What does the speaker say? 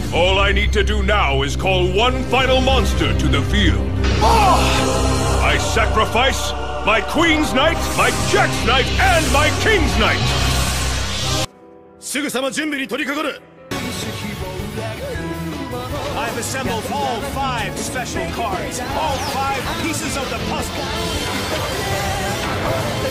All I need to do now is call one final monster to the field. I sacrifice my Queen's Knight, my Jack's Knight, and my King's Knight! すぐさま準備に取り掛かる I've assembled all 5 special cards, all 5 pieces of the puzzle.